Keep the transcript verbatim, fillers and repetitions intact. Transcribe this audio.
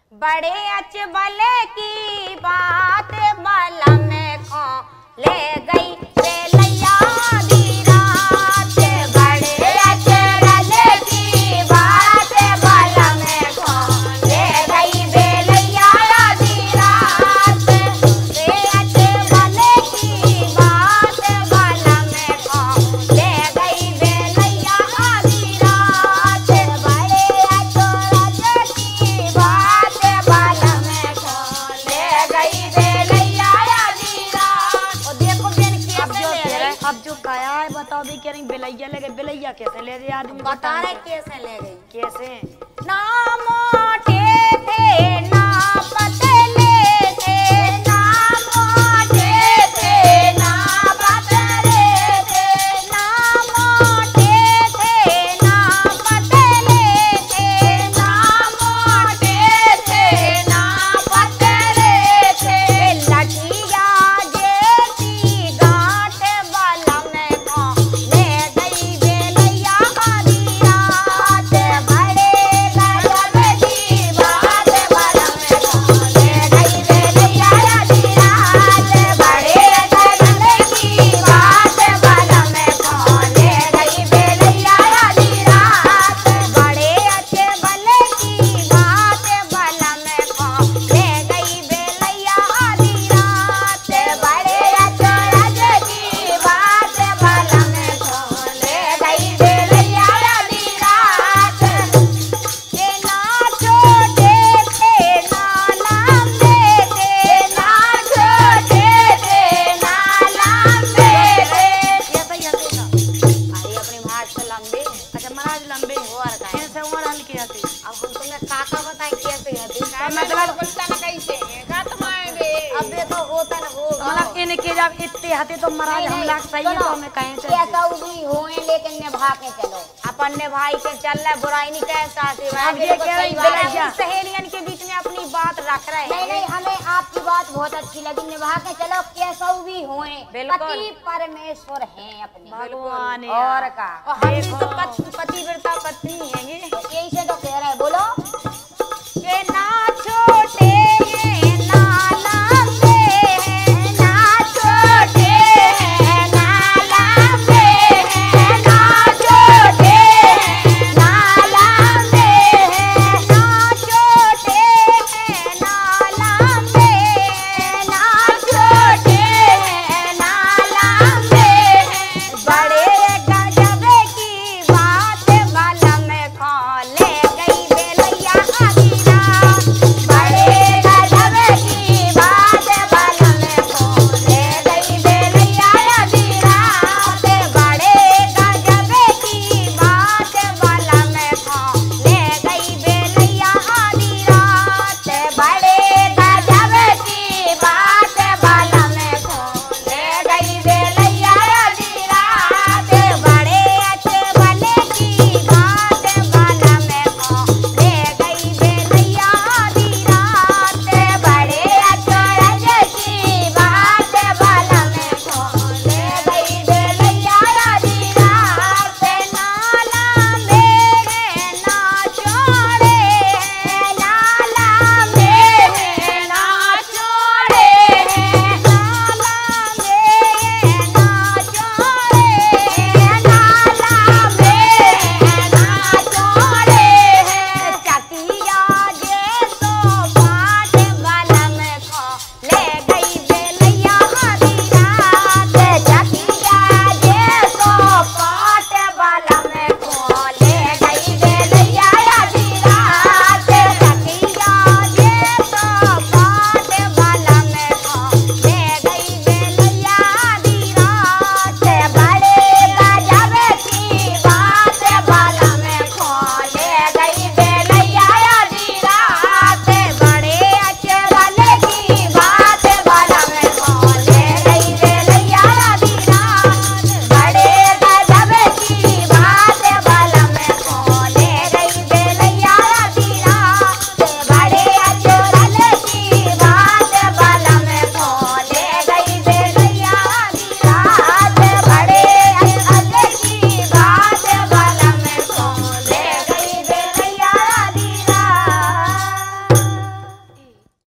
बड़े अचबल की बात बल में खो ले गई बेलैया दी रात। बड़े अचबल की बात बल में खो ले गई बेलैया दी रात। बड़े अचबल की बात बल में खो ले गई बेलैया दी रात। बड़े अचबल की बात बल में खो ले गई बेलैया दी रात। और देखो बेन कैसे ले गई। अब जो खाया है बताओ भी कह रही बेलैया ले गई। बेलैया कैसे ले गई आदमी बता रहे कैसे ले गई। कैसे? ना मोटे थे ना पतले थे, ना मोटे थे ना पतले थे, ना मोटे थे ना पतले थे, ना मोटे थे ना पतले थे। लठिया जेती गांठ बल में खो ले गई बेलैया दी रात। बड़े गजब की बात बल में खो ले गई बेलैया दी रात। बड़े गजब की बात बल में खो ले गई बेलैया दी रात। बड़े अच्छे बल की बात बल में खो ले गई बेलैया दी रात। बड़े अच्छे की बात बल में खो ले गई बेलैया दी रात। के ना छोटे थे ना लंबे थे, ना छोटे थे ना लंबे थे। ये सही है देखा। अरे अपने भाग से लंबे अच्छा महाराज लंबे और का है। कैसे उम्र हल्की आती? अब हम तुम्हें काका बताएं कैसे हती। मतलब बोलता ना कैसे का तुम्हारे अब ये तो होता ना होगा। मतलब इनके जब इतने हते तो महाराज हम लोग सही है तो हमें कहें कैसा भी होए लेकिन निभा के चलो। अपन ने भाई के चल रहा बुराई नहीं कैसा अब ये कह रही बेलैया। सहेलियन के बीच में अपनी बात रख रहे हैं। नहीं नहीं हमें आपकी बात बहुत अच्छी लगी। निभा के चलो कैसा भी होए पति परमेश्वर हैं अपने भगवान और का। और हम भी देखो। तो पति पतिव्रता पत्नी हैं।